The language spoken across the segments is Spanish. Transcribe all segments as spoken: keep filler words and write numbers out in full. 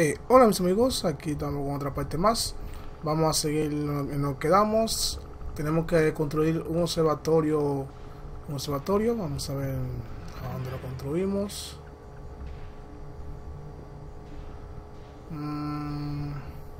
Eh, hola mis amigos, aquí estamos con otra parte más. Vamos a seguir en lo que quedamos. Tenemos que construir un observatorio. Un observatorio, vamos a ver a dónde lo construimos. Mm.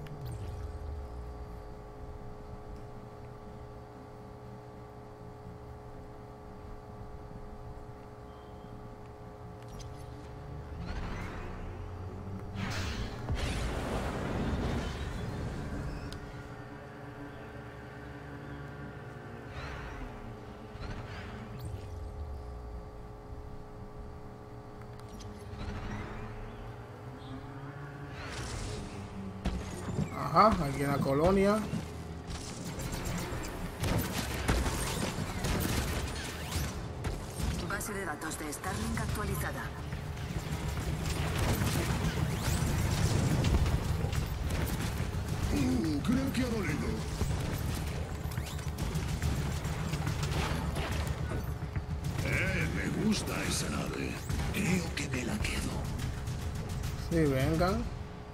Ajá, aquí en la colonia. Base de datos de Starlink actualizada. Uh, creo que ha dolido. Eh, me gusta esa nave. Creo que me la quedo. Sí, vengan.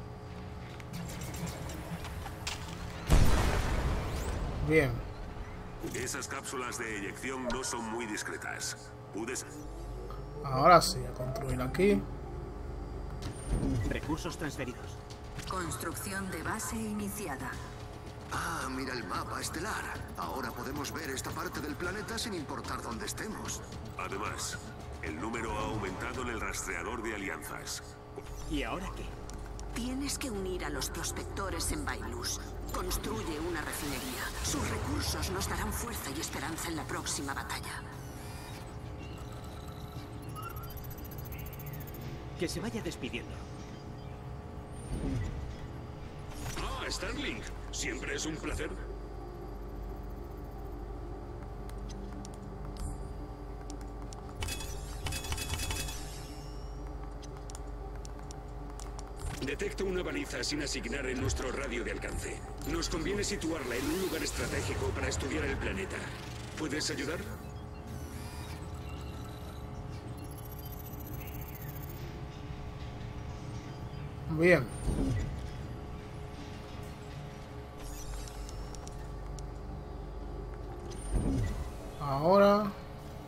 Bien. Esas cápsulas de eyección no son muy discretas. ¿Pudes? Ahora sí, a construir aquí. Recursos transferidos. Construcción de base iniciada. Ah, mira el mapa estelar. Ahora podemos ver esta parte del planeta sin importar dónde estemos. Además, el número ha aumentado en el rastreador de alianzas. ¿Y ahora qué? Tienes que unir a los prospectores en Bailus. Construye una refinería. Sus recursos nos darán fuerza y esperanza en la próxima batalla. Que se vaya despidiendo. Ah, Starlink. Siempre es un placer. Detecto una baliza sin asignar en nuestro radio de alcance. Nos conviene situarla en un lugar estratégico para estudiar el planeta. ¿Puedes ayudar? Bien. Ahora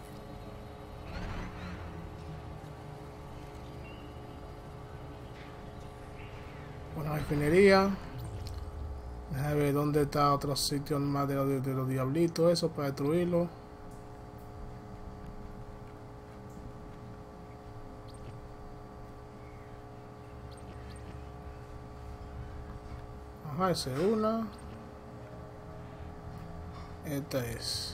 una refinería. Déjame ver dónde está otro sitio más de los, de los diablitos, eso para destruirlo. Ajá, esa es una. Esta es.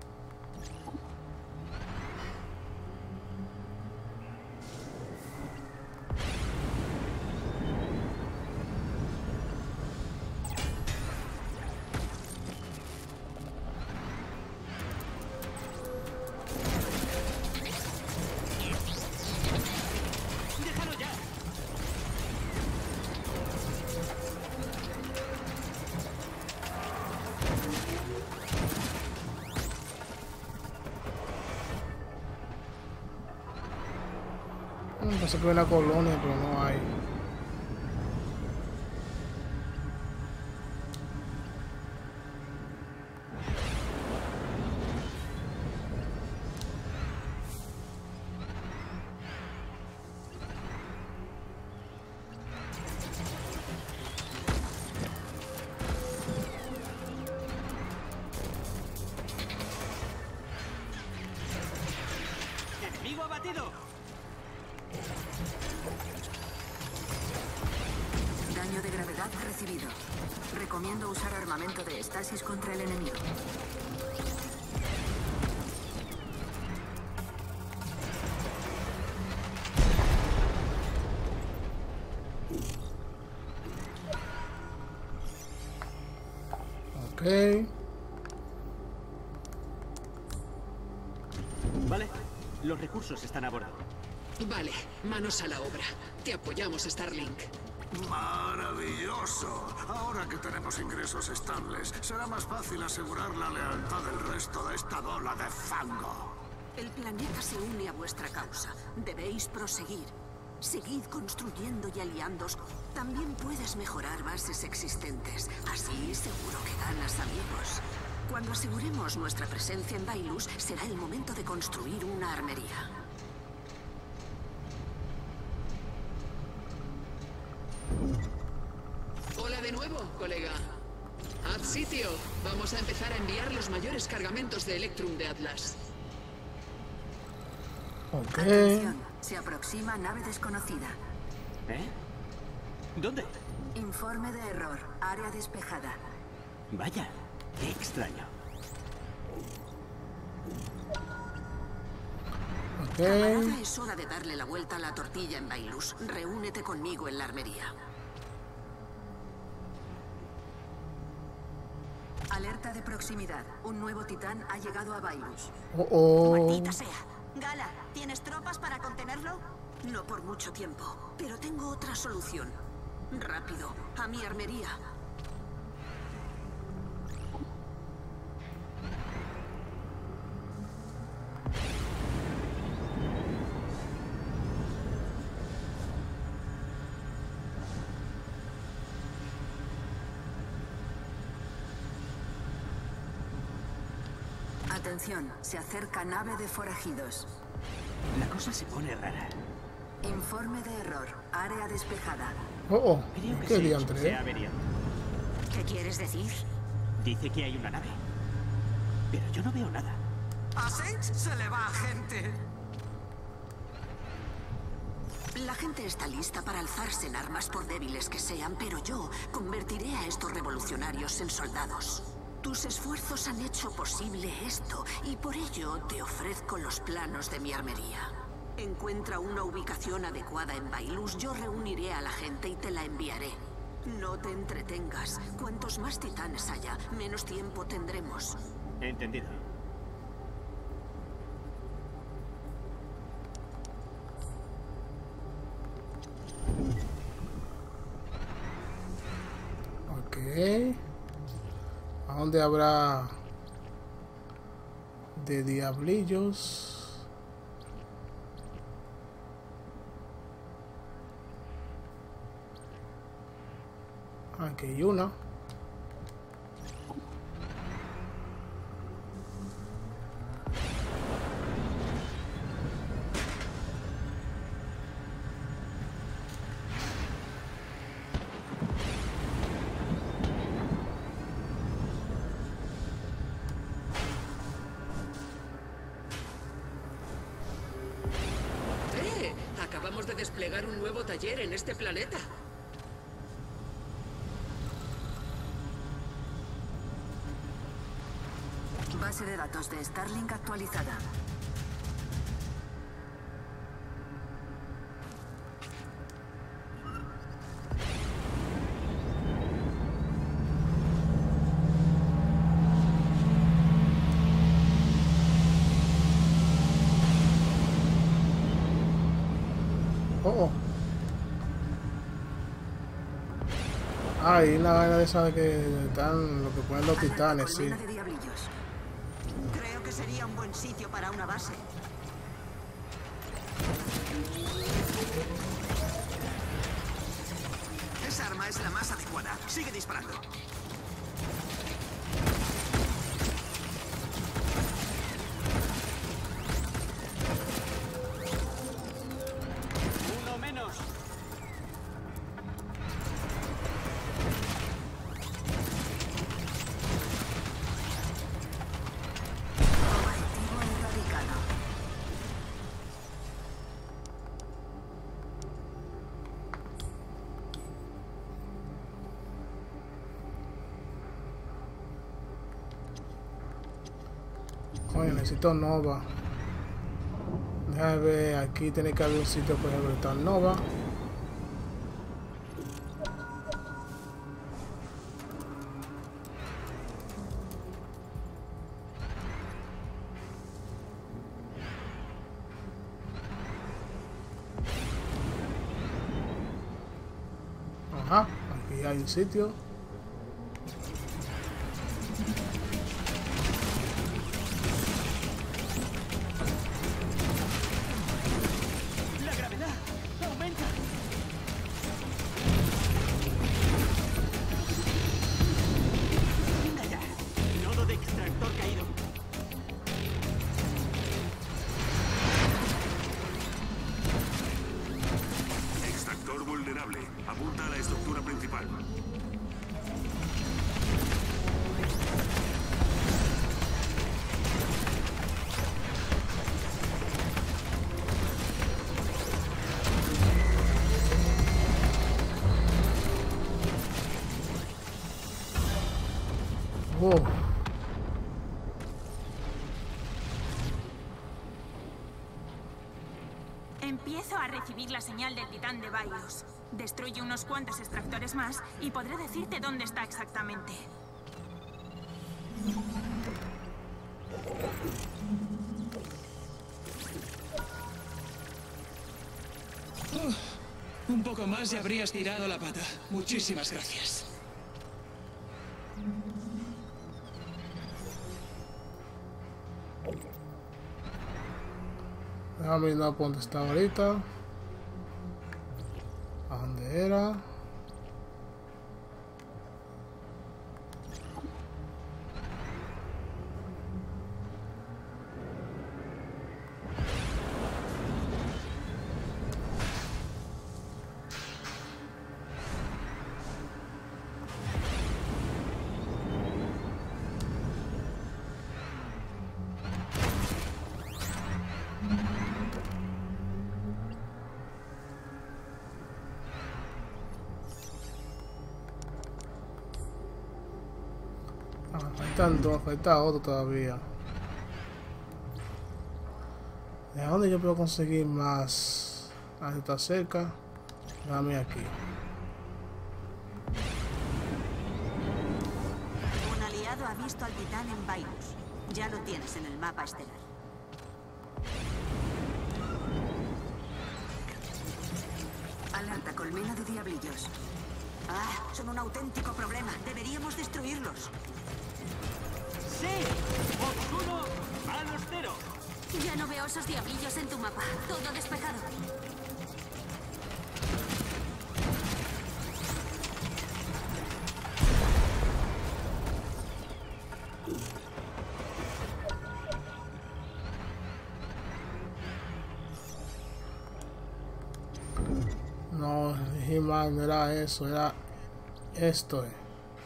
Pensé que había una colonia, pero no hay. ¡Enemigo abatido! Daño de gravedad recibido. Recomiendo usar armamento de estasis contra el enemigo. Ok. Vale, los recursos están a bordo. Vale, manos a la obra. Te apoyamos, Starlink. ¡Maravilloso! Ahora que tenemos ingresos estables, será más fácil asegurar la lealtad del resto de esta bola de fango. El planeta se une a vuestra causa. Debéis proseguir. Seguid construyendo y aliándoos. También puedes mejorar bases existentes. Así seguro que ganas amigos. Cuando aseguremos nuestra presencia en Bailus, será el momento de construir una armería. Hola de nuevo, colega. Haz sitio. Vamos a empezar a enviar los mayores cargamentos de Electrum de Atlas. Ok. Atención, se aproxima nave desconocida. ¿Eh? ¿Dónde? Informe de error. Área despejada. Vaya, qué extraño. Ok. Camarada, es hora de darle la vuelta a la tortilla en Bailus. Reúnete conmigo en la armería. Alerta de proximidad. Un nuevo titán ha llegado a Bailus. Oh, oh. Maldita sea. Gala, ¿tienes tropas para contenerlo? No por mucho tiempo, pero tengo otra solución. Rápido, a mi armería. Atención, se acerca nave de forajidos. La cosa se pone rara. Informe de error. Área despejada. Oh, oh. Creo que ¿Qué sí, diantre, se eh? ha averiado. ¿Qué quieres decir? Dice que hay una nave. Pero yo no veo nada. A Sage se le va gente. La gente está lista para alzarse en armas por débiles que sean, pero yo convertiré a estos revolucionarios en soldados. Tus esfuerzos han hecho posible esto, y por ello te ofrezco los planos de mi armería. Encuentra una ubicación adecuada en Bailus, yo reuniré a la gente y te la enviaré. No te entretengas. Cuantos más titanes haya, menos tiempo tendremos. Entendido. Ok. ¿A dónde habrá de diablillos? Aquí hay una. ¡Eh! Acabamos de desplegar un nuevo taller en este planeta. Base de datos de Starlink actualizada. Oh, oh. Ah, y una vaina de esa de que están lo que ponen los titanes, sí. Colmena de diablillos. Creo que sería un buen sitio para una base. Esa arma es la más adecuada. Sigue disparando. Uno menos. Objetivo erradicado. Oye, necesito Nova. Déjame ver, aquí tiene que haber un sitio para habilitar Nova. Ajá, aquí hay un sitio. La gravedad aumenta. estable. Apunta a la estructura principal. Oh. Empiezo a recibir la señal del titán de Bailos. Destruye unos cuantos extractores más y podré decirte dónde está exactamente. Uh, un poco más y habrías tirado la pata. Muchísimas gracias. Déjame ir a dónde estaba ahorita. ¿A dónde era? Faltando, falta otro todavía. ¿De dónde yo puedo conseguir más? Ah, está cerca. Dame aquí. Un aliado ha visto al titán en Bailos. Ya lo tienes en el mapa estelar. Alerta, colmena de diablillos. Ah, son un auténtico problema. Deberíamos destruirlos. ¡Sí! ¡Oscuro! ¡A los cero! Ya no veo esos diablillos en tu mapa. Todo despejado. No, dije mal, no era eso, era esto. Eh.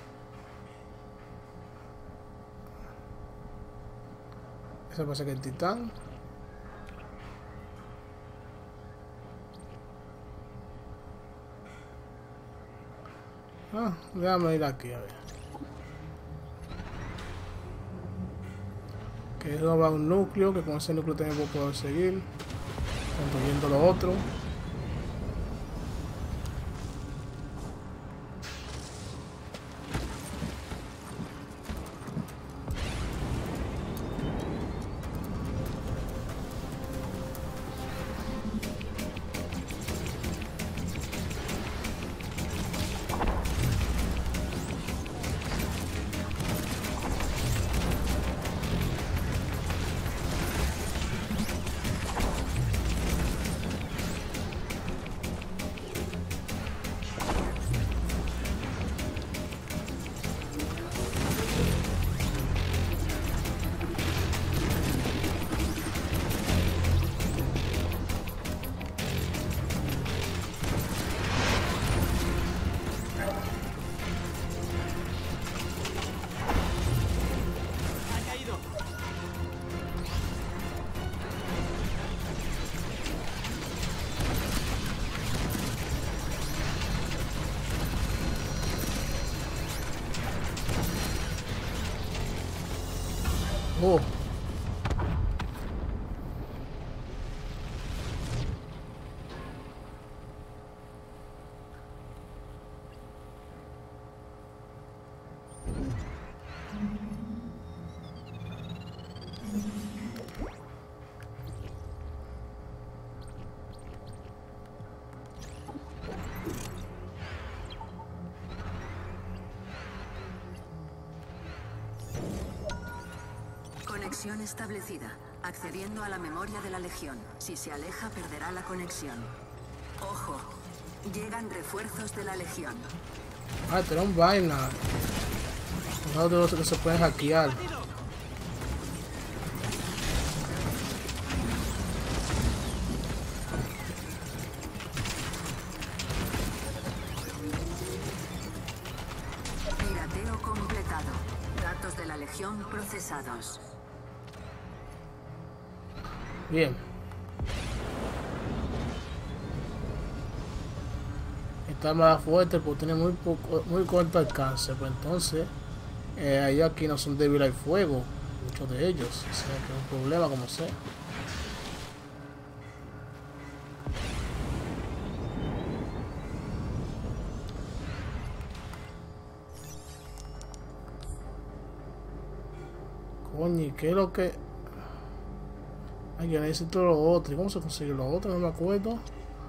Eso pasa que el titán. Ah, déjame ir aquí a ver. Que eso va a un núcleo, que con ese núcleo también puedo seguir. Construyendo lo otro. Oh. Conexión establecida. Accediendo a la memoria de la Legión. Si se aleja, perderá la conexión. Ojo. Llegan refuerzos de la Legión. Ah, pero un vaina. No de los que se pueden hackear. Legión procesados. Bien. Esta arma fuerte porque tiene muy poco, muy corto alcance, pues entonces eh, ahí aquí no son débiles al fuego, muchos de ellos, o sea que es un problema como sea. Coño, ¿qué es lo que...? Ay, yo necesito lo otro. ¿Y cómo se consigue lo otro? No me acuerdo.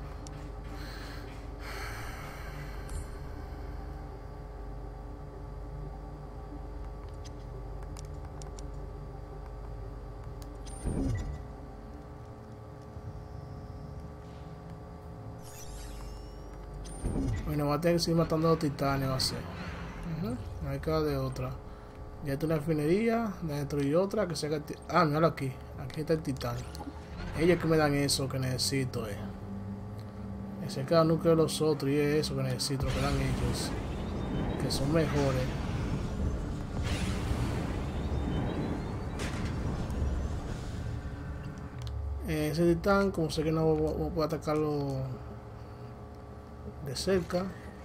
Bueno, va a tener que seguir matando a los titanes, va a ser. Uh-huh. No hay queda de otra. Ya está una refinería, dentro y otra que sea que... Ah, míralo aquí. Aquí está el titán. Ellos que me dan eso que necesito, eh. Se queda el núcleo de los otros y es eso que necesito, lo que dan ellos. Que son mejores. Eh, ese titán, como sé que no voy a atacarlo de cerca.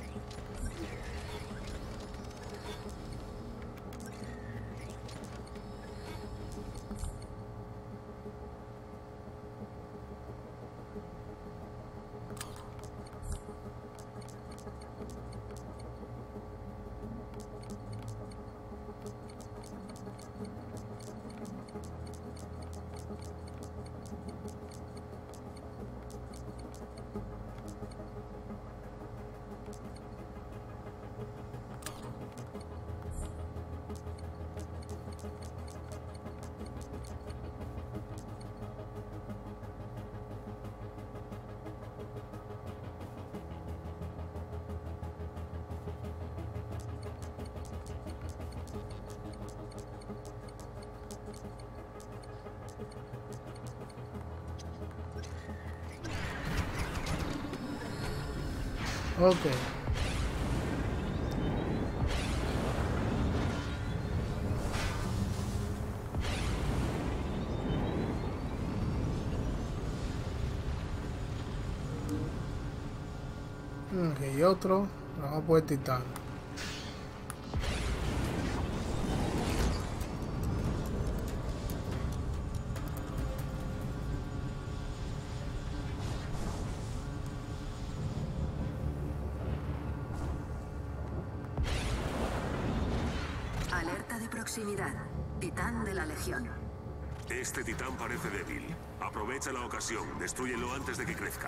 Ok. Ok, y otro. Vamos por el titán. Alerta de proximidad. Titán de la Legión. Este titán parece débil. Aprovecha la ocasión. Destrúyelo antes de que crezca.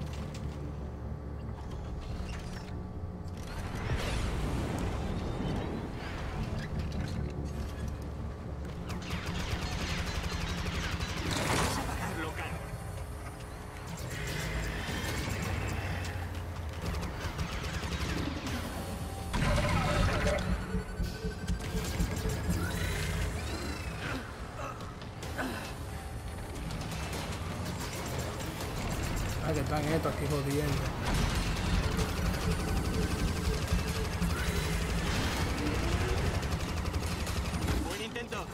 Ah, que están estos aquí jodiendo. Buen intento.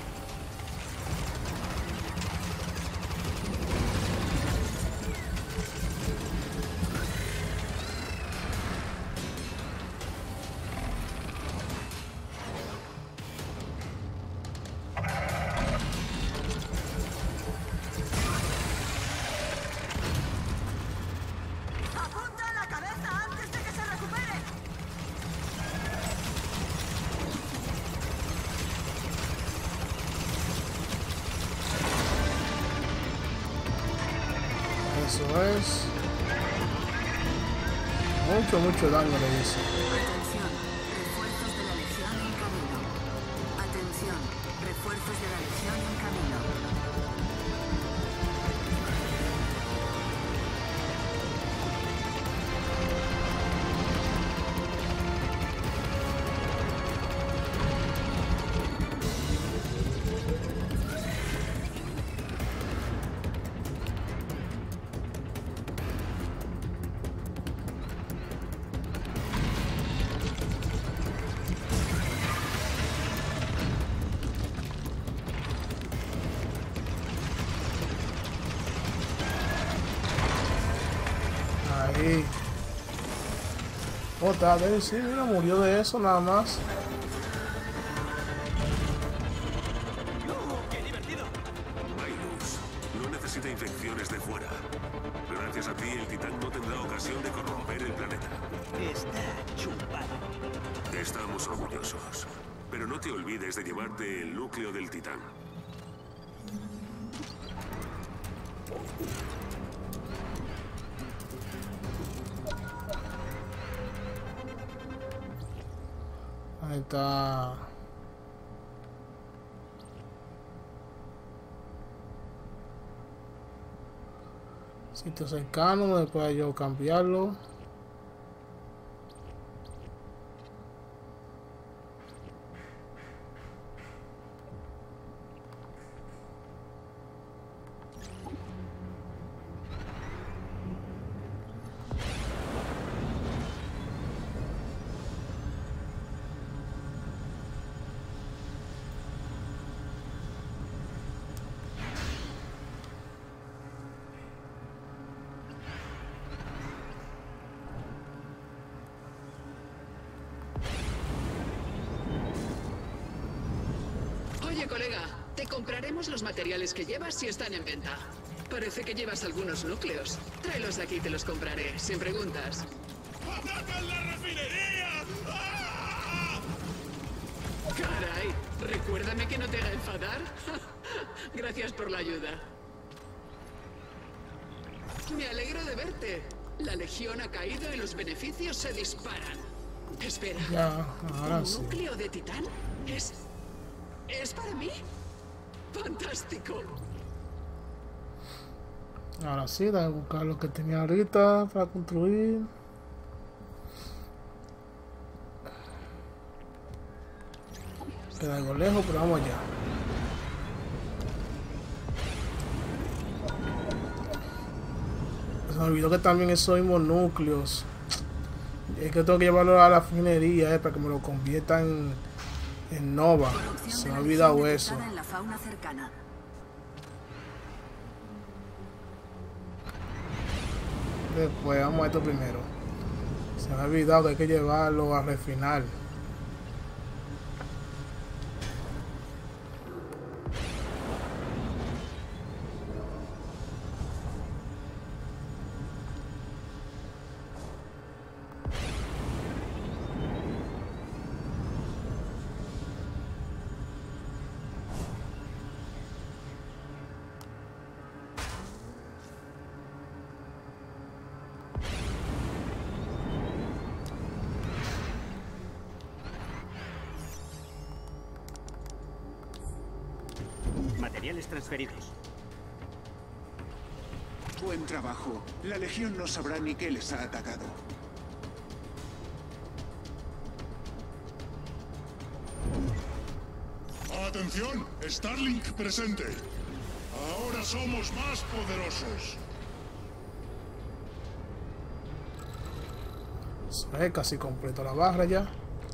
Eso es. Mucho, mucho daño le hizo. Atención, refuerzos de la Legión en camino. Atención, refuerzos de la Legión en camino. Otra vez, sí, mira, murió de eso nada más. ¡Qué divertido! Bailus no necesita infecciones de fuera. Gracias a ti, el titán no tendrá ocasión de corromper el planeta. Está chupado. Estamos orgullosos. Pero no te olvides de llevarte el núcleo del titán. Ahí está. Sitio cercano donde pueda yo cambiarlo. Oye, colega, te compraremos los materiales que llevas si están en venta. Parece que llevas algunos núcleos. Tráelos aquí y te los compraré, sin preguntas. ¡Atacan la refinería! ¡Ah! Caray, recuérdame que no te haga enfadar. Gracias por la ayuda. Me alegro de verte. La legión ha caído y los beneficios se disparan. Espera, Ya, ahora ¿un sí. núcleo de titán? ¿Es... ¿Es para mí? ¡Fantástico! Ahora sí, voy a buscar lo que tenía ahorita para construir. Queda algo lejos, pero vamos allá. Se me olvidó que también esos mismos núcleos. Es que tengo que llevarlo a la refinería eh, para que me lo conviertan en, en Nova. Se me ha olvidado eso. En la fauna cercana. Después, vamos a esto primero. Se me ha olvidado que hay que llevarlo a refinar. Materiales transferidos. Buen trabajo. La Legión no sabrá ni qué les ha atacado. ¡Atención! Starlink presente. Ahora somos más poderosos. Se ve casi completo la barra ya.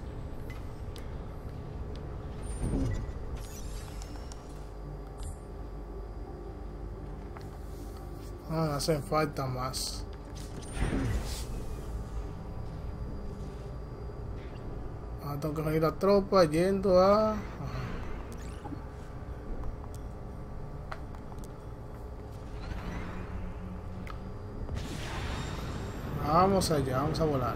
Ah, hacen falta más. Ah, tengo que reunir la tropa yendo a... Ajá. Vamos allá, vamos a volar.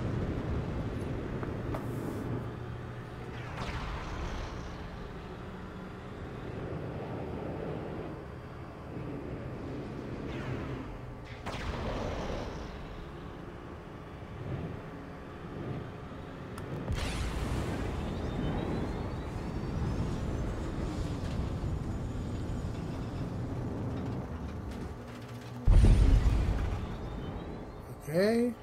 Okay.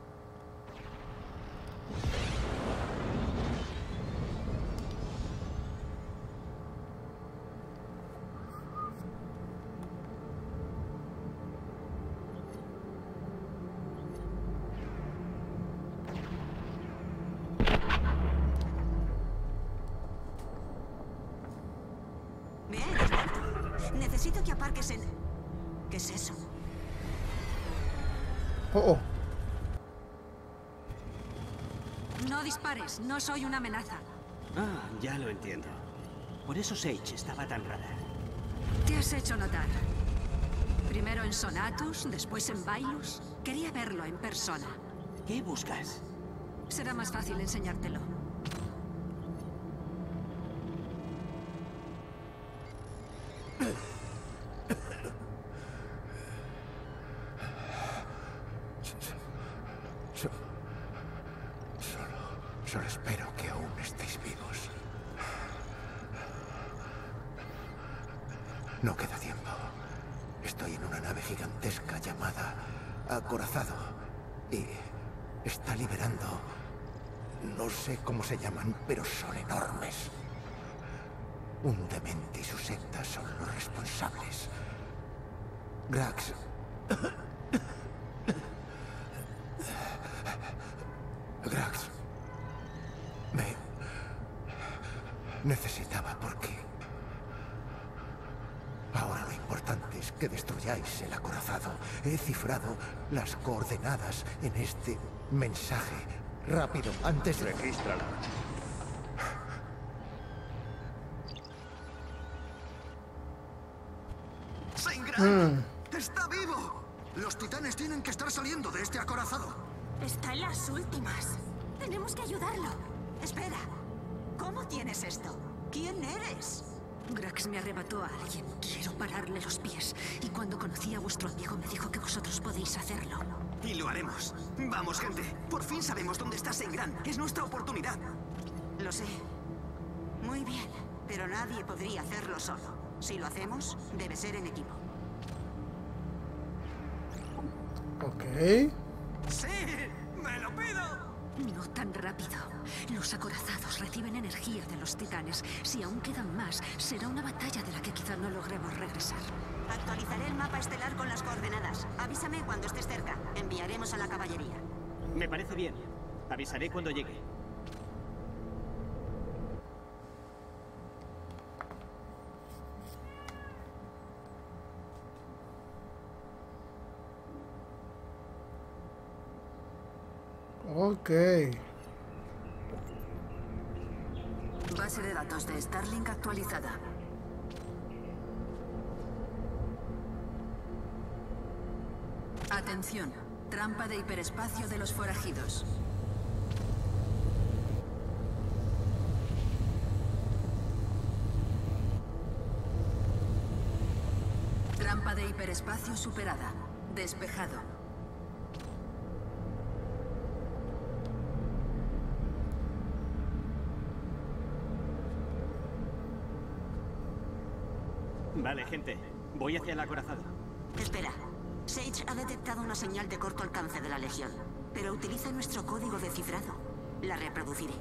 Bien, Alberto. Necesito que aparques en... ¿Qué es eso? Oh, oh. No dispares, no soy una amenaza. Ah, ya lo entiendo. Por eso Sage estaba tan rara. Te has hecho notar. Primero en Sonatus, después en Bailus. Quería verlo en persona. ¿Qué buscas? Será más fácil enseñártelo. Solo espero que aún estéis vivos. No queda tiempo. Estoy en una nave gigantesca llamada Acorazado. Y está liberando... No sé cómo se llaman, pero son enormes. Un demente y su secta son los responsables. Grax... Grax... Me... necesitaba porque... Ahora lo importante es que destruyáis el acorazado. He cifrado las coordenadas en este mensaje. Rápido, antes de... Regístrala. ¡Sengran! Mm. ¡Está vivo! Los titanes tienen que estar saliendo de este acorazado. Está en las últimas. Tenemos que ayudarlo. Espera. ¿Cómo tienes esto? ¿Quién eres? Grax me arrebató a alguien. Quiero pararle los pies. Y cuando conocí a vuestro amigo me dijo que vosotros podéis hacerlo. Y lo haremos. Vamos, gente. Por fin sabemos dónde está Sengran. Es nuestra oportunidad. Lo sé. Muy bien. Pero nadie podría hacerlo solo. Si lo hacemos, debe ser en equipo. Ok. ¡Sí! ¡Me lo pido! No tan rápido. Los acorazados reciben energía de los titanes. Si aún quedan más, será una batalla de la que quizá no logremos regresar. Actualizaré el mapa estelar con las coordenadas. Avísame cuando estés cerca. Enviaremos a la caballería. Me parece bien. Avisaré cuando llegue. Ok. Base de datos de Starlink actualizada. Atención. Trampa de hiperespacio de los forajidos. Trampa de hiperespacio superada. Despejado. Vale, gente. Voy hacia el acorazado. Espera. Sage ha detectado una señal de corto alcance de la Legión, pero utiliza nuestro código de cifrado. La reproduciré.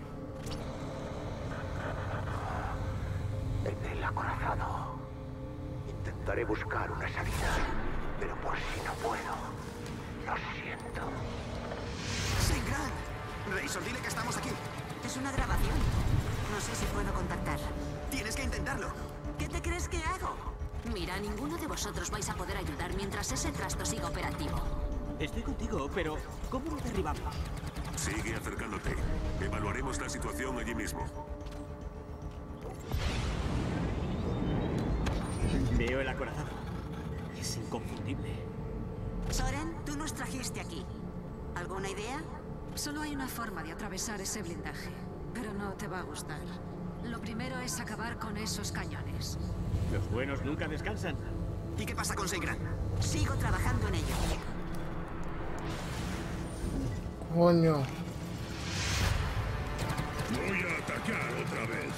En el acorazado. Intentaré buscar una salida, pero por si no puedo. Lo siento. ¡Sengran! Razor, dile que estamos aquí. Es una grabación. No sé si puedo contactar. Tienes que intentarlo. ¿Qué te crees que hago? Mira, ninguno de vosotros vais a poder ayudar mientras ese trasto siga operativo. Estoy contigo, pero ¿cómo lo derribamos? Sigue acercándote. Evaluaremos la situación allí mismo. Veo el acorazado. Es inconfundible. Soren, tú nos trajiste aquí. ¿Alguna idea? Solo hay una forma de atravesar ese blindaje, pero no te va a gustar. Lo primero es acabar con esos cañones. Los buenos nunca descansan. ¿Y qué pasa con Sengran? Sigo trabajando en ello. Coño. Voy a atacar otra vez.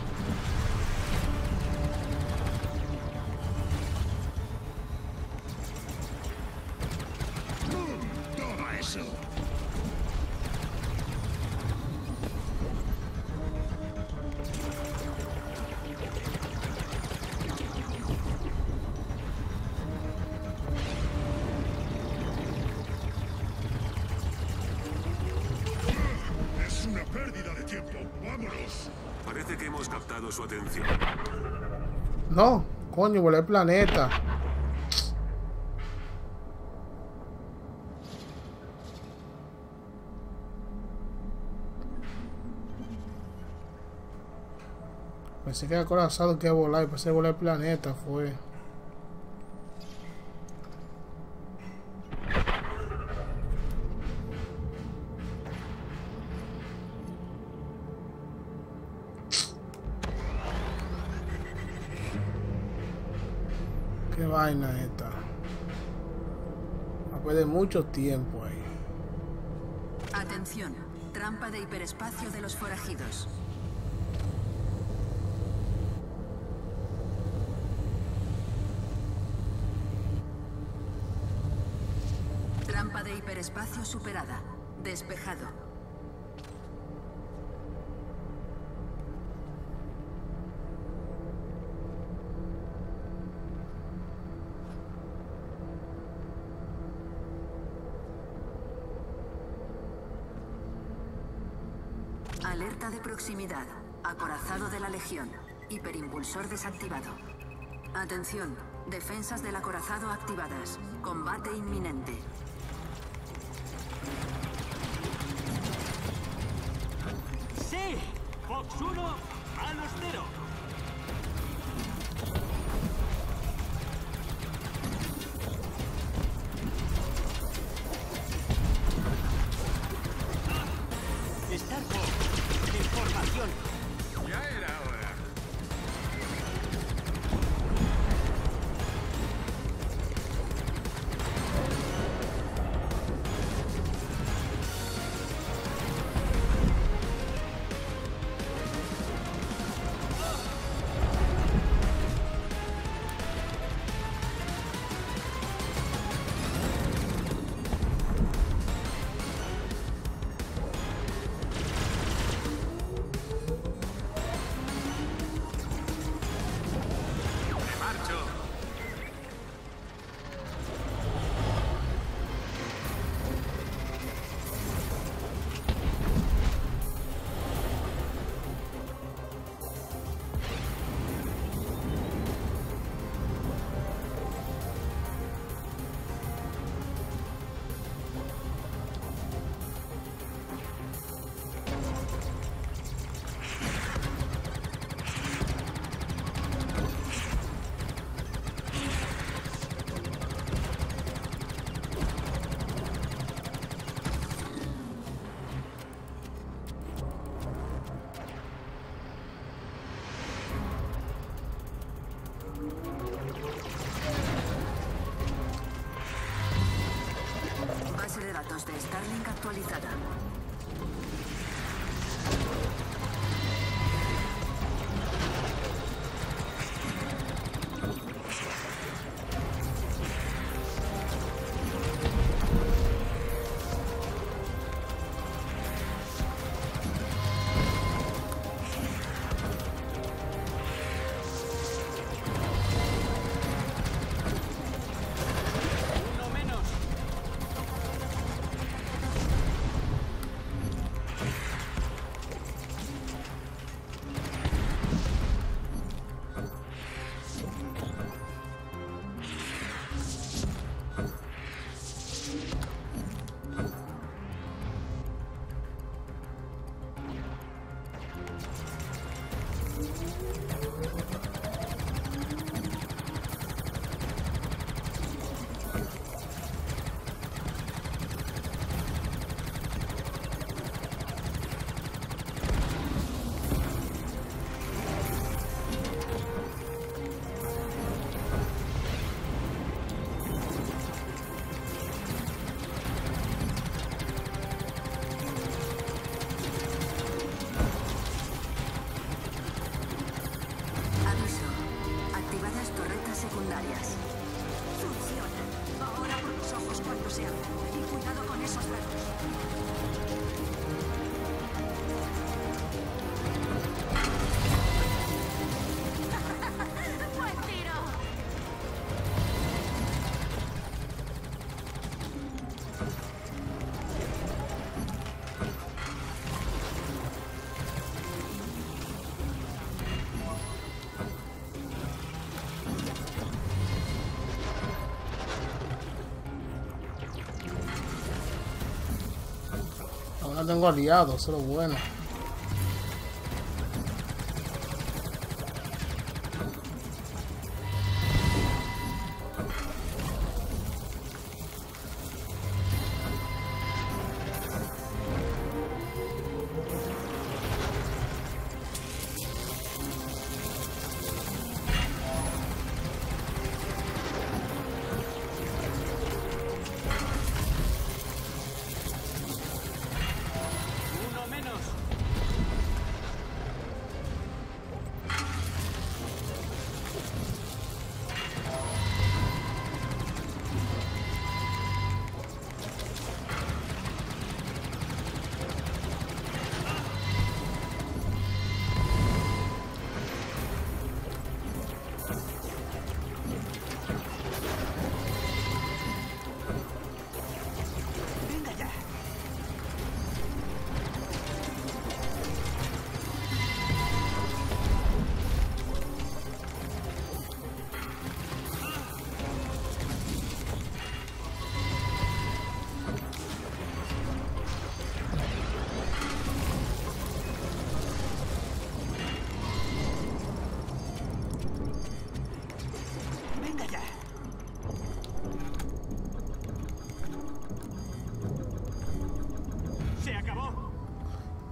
Toma eso. Es una pérdida de tiempo. Vámonos. Parece que hemos captado su atención. No, coño, volé el planeta. Pensé que era acorazado que iba a volar, pensé que volar el planeta, fue. Qué vaina esta. Va a perder mucho tiempo ahí. Atención, trampa de hiperespacio de los forajidos. Trampa de hiperespacio superada. Despejado. Alerta de proximidad. Acorazado de la Legión. Hiperimpulsor desactivado. Atención. Defensas del acorazado activadas. Combate inminente. ¡Sí! Fox uno, manos cero. Starfox, información. Ya era hora. Base de datos de Starlink actualizada. Ahora tengo aliados, eso es lo bueno.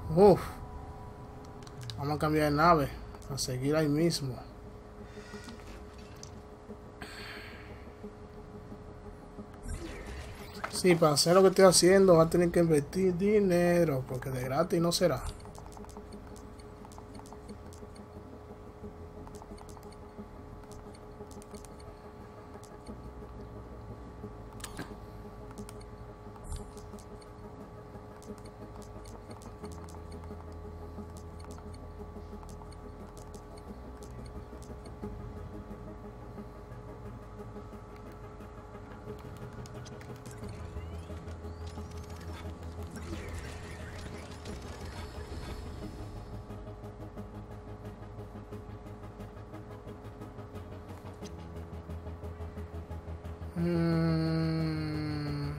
Uf. Vamos a cambiar de nave. A seguir ahí mismo. Sí, para hacer lo que estoy haciendo va a tener que invertir dinero. Porque de gratis no será. Mm.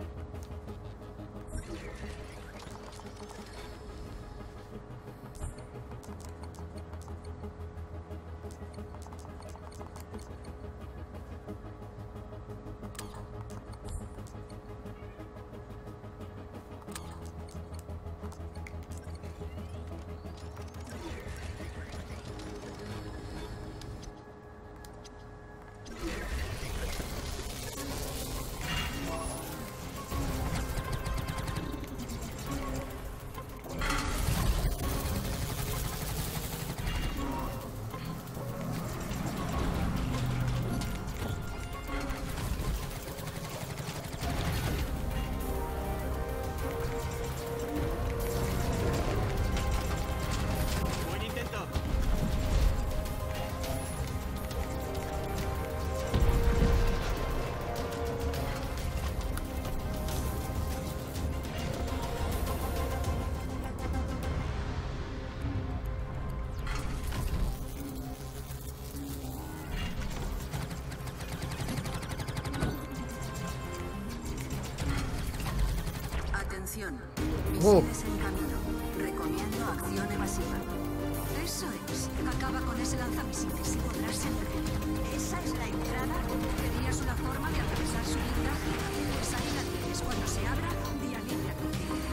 Atención. Oh. Misiles en camino. Recomiendo acción evasiva. Eso es. Acaba con ese lanzamisiles y podrás entrar. ¿Esa es la entrada? ¿Tenías una forma de atravesar su blindaje? Pues ahí la tienes. Cuando se abra, vía libre aquí.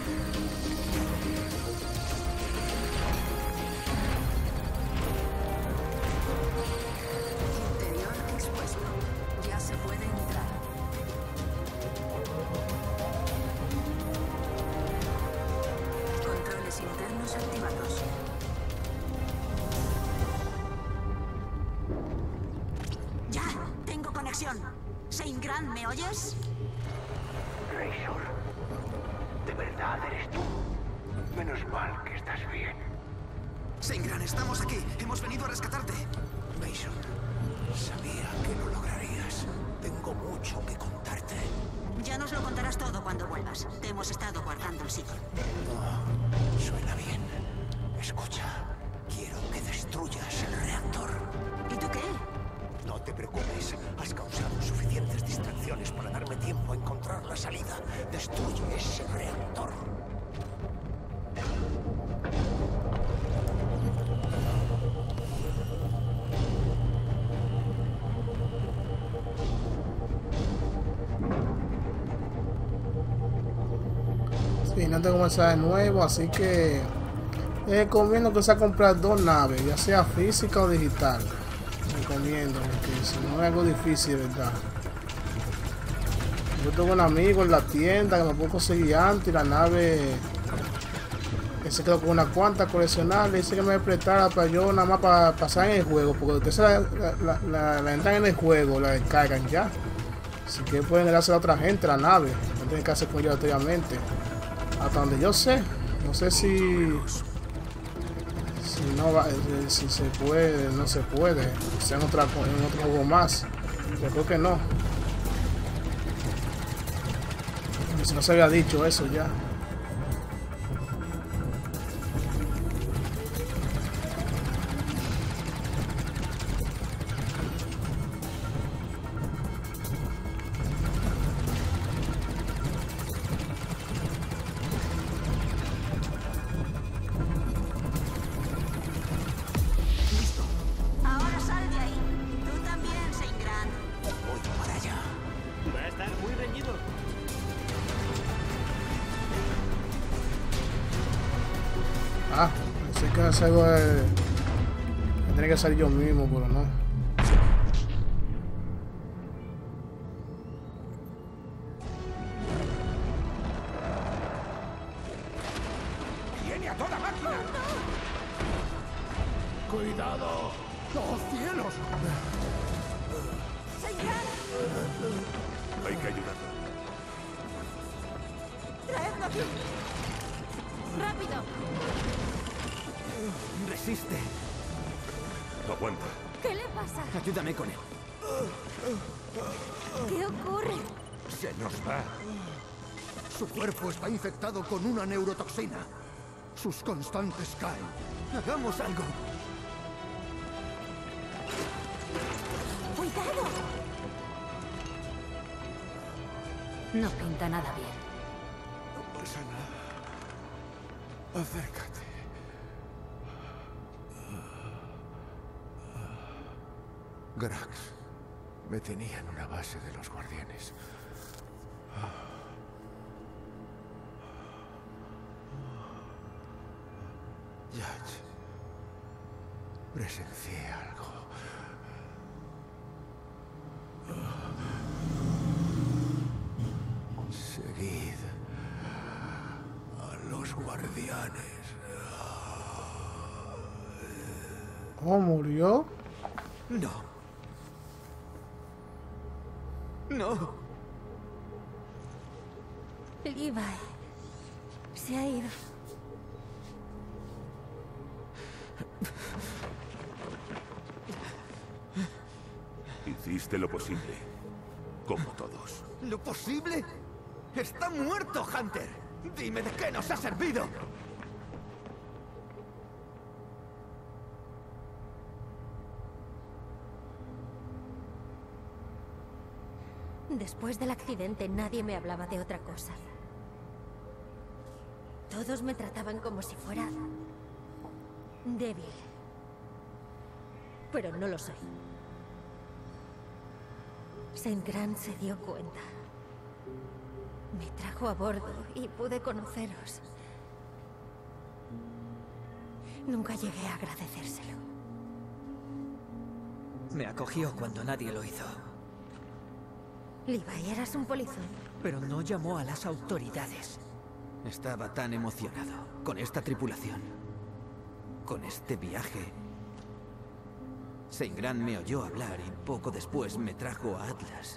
Interior expuesto. Ya se puede entrar. Controles internos activados. ¡Ya! ¡Tengo conexión! Saint Gran, ¿me oyes? Razor, ¿de verdad eres tú? Menos mal que estás bien. Saint Gran, estamos aquí. Hemos venido a rescatarte. Mason, sabía que lo lograrías. Tengo mucho que contarte. Ya nos lo contarás todo cuando vuelvas. Te hemos estado guardando el sitio. Oh, suena bien. Escucha, quiero que destruyas el reactor. ¿Y tú qué? No te preocupes, has causado suficientes distracciones para darme tiempo a encontrar la salida. Destruye ese reactor. Sí, no tengo mensaje nuevo, así que les recomiendo que sea comprar dos naves, ya sea física o digital. Recomiendo, porque si no es algo difícil, ¿verdad? Yo tengo un amigo en la tienda que me puedo conseguir antes y la nave que se quedó con unas cuantas coleccionables. Dice que me prestara para yo nada más para pasar en el juego, porque ustedes la, la, la, la entran en el juego, la descargan ya. Así que pueden darse a otra gente la nave, no tienen que hacer con ella obligatoriamente. Hasta donde yo sé, no sé si si no va, si se puede, no se puede, sea en otra en otro juego más. Yo creo que no. Si no se había dicho eso ya. Ahora sal de ahí. Tú también, Saint Gran. Voy para allá. Va a estar muy reñido. Ah, pensé que hacer algo de... Tendría que ser yo mismo, pero no. ¡Viene a toda máquina! ¡Cuidado! ¡Oh, cielos! ¡Señor! Hay que ayudarlo. ¡Traedlo aquí! ¡Rápido! Resiste. Aguanta. ¿Qué le pasa? Ayúdame con él. ¿Qué ocurre? Se nos va. Su cuerpo está infectado con una neurotoxina. Sus constantes caen. Hagamos algo. ¡Cuidado! No pinta nada bien. No pasa nada. Acércate. Grax, me tenía en una base de los guardianes. Yach, presencié algo. Seguid a los guardianes. ¿Cómo murió? No. No. Levi se ha ido. Hiciste lo posible. Como todos. ¿Lo posible? ¡Está muerto, Hunter! Dime de qué nos ha servido. Después del accidente nadie me hablaba de otra cosa. Todos me trataban como si fuera débil. Pero no lo soy. Saint Grant se dio cuenta. Me trajo a bordo y pude conoceros. Nunca llegué a agradecérselo. Me acogió cuando nadie lo hizo. Levi, eras un polizón. Pero no llamó a las autoridades. Estaba tan emocionado con esta tripulación, con este viaje. Saint Grant me oyó hablar y poco después me trajo a Atlas.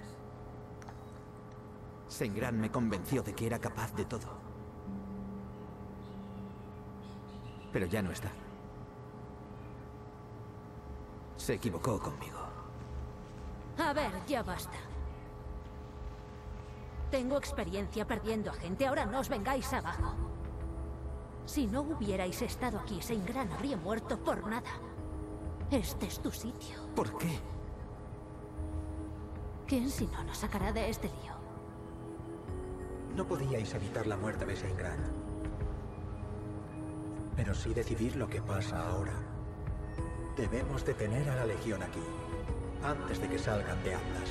Saint Grant me convenció de que era capaz de todo. Pero ya no está. Se equivocó conmigo. A ver, ya basta. Tengo experiencia perdiendo a gente, ahora no os vengáis abajo. Si no hubierais estado aquí, Saint Grant habría muerto por nada. Este es tu sitio. ¿Por qué? ¿Quién si no nos sacará de este lío? No podíais evitar la muerte de Saint Grant. Pero sí decidir lo que pasa ahora. Debemos detener a la Legión aquí, antes de que salgan de Atlas.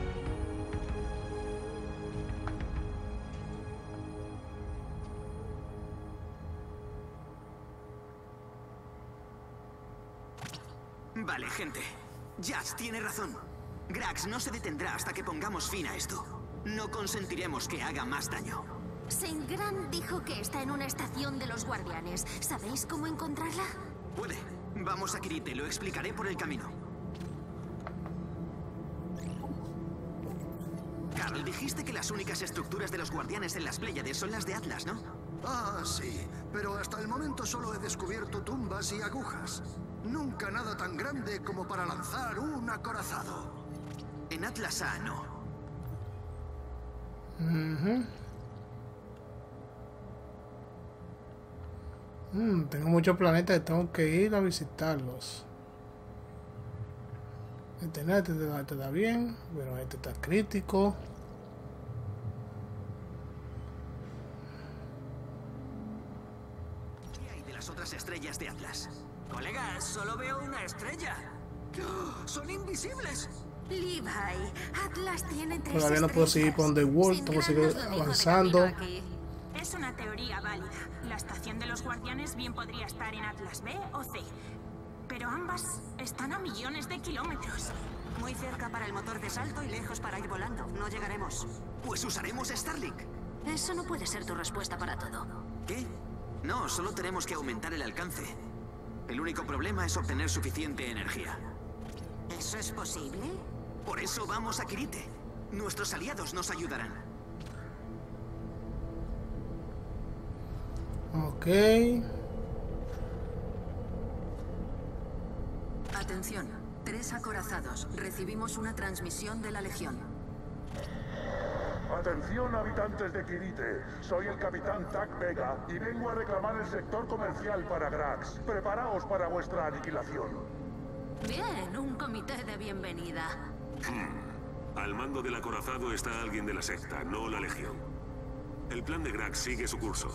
Vale, gente. Jazz tiene razón. Grax no se detendrá hasta que pongamos fin a esto. No consentiremos que haga más daño. Saint Grant dijo que está en una estación de los guardianes. ¿Sabéis cómo encontrarla? Puede. Vamos a Kirit, te lo explicaré por el camino. Carl, dijiste que las únicas estructuras de los guardianes en las Pléyades son las de Atlas, ¿no? Ah, sí. Pero hasta el momento solo he descubierto tumbas y agujas. Nunca nada tan grande como para lanzar un acorazado. En Atlas A, no. Uh-huh. mm, tengo muchos planetas y tengo que ir a visitarlos. Este, este, este, este está bien, pero este está crítico. ¿Qué hay de las otras estrellas de Atlas? Colega, solo veo una estrella. ¡Son invisibles! Levi, Atlas tiene tres Todavía no puedo seguir por Underworld, tengo que seguir avanzando. Es una teoría válida. La estación de los guardianes bien podría estar en Atlas B o C. Pero ambas están a millones de kilómetros. Muy cerca para el motor de salto y lejos para ir volando. No llegaremos. Pues usaremos Starlink. Eso no puede ser tu respuesta para todo. ¿Qué? No, solo tenemos que aumentar el alcance. El único problema es obtener suficiente energía. ¿Eso es posible? Por eso vamos a Kirite. Nuestros aliados nos ayudarán. Ok. Atención, tres acorazados. Recibimos una transmisión de la Legión. Atención, habitantes de Kirite. Soy el capitán Tak Vega y vengo a reclamar el sector comercial para Grax. Preparaos para vuestra aniquilación. Bien, un comité de bienvenida. Hmm. Al mando del acorazado está alguien de la secta, no la Legión. El plan de Grax sigue su curso.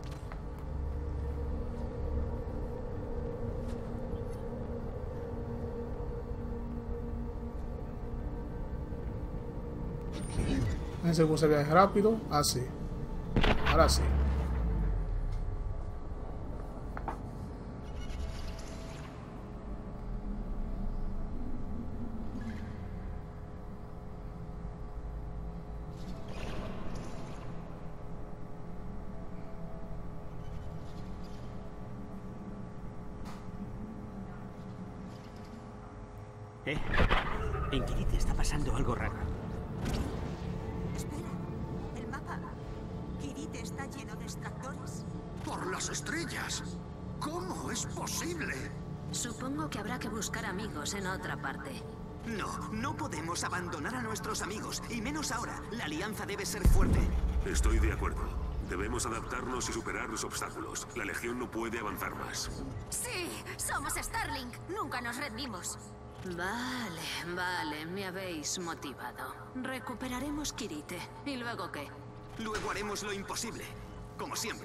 Ese bus se viaje rápido. Así. Ahora sí. Eh, en Kirite está pasando algo raro. Espera, el mapa. Kirite está lleno de extractores. ¡Por las estrellas! ¿Cómo es posible? Supongo que habrá que buscar amigos en otra parte. No, no podemos abandonar a nuestros amigos, y menos ahora. La alianza debe ser fuerte. Estoy de acuerdo. Debemos adaptarnos y superar los obstáculos. La Legión no puede avanzar más. Sí, somos Starlink. Nunca nos rendimos. Vale, vale, me habéis motivado. Recuperaremos Kirite. ¿Y luego qué? Luego haremos lo imposible, como siempre.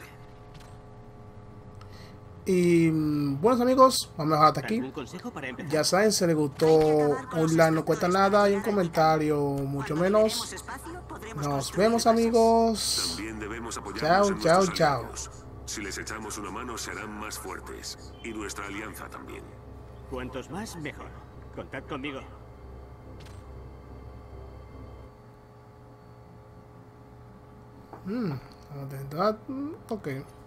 Y buenos amigos, vamos a dejar hasta aquí. ¿Algún consejo para empezar? Ya saben, si les gustó un like no cuesta nada y un comentario mucho menos. Nos vemos amigos. También debemos apoyarnos Chao, en chao, nuestros chao. aliados. Si les echamos una mano serán más fuertes. Y nuestra alianza también. Cuantos más, mejor. Contad conmigo. Mm, vamos a intentar. Ok.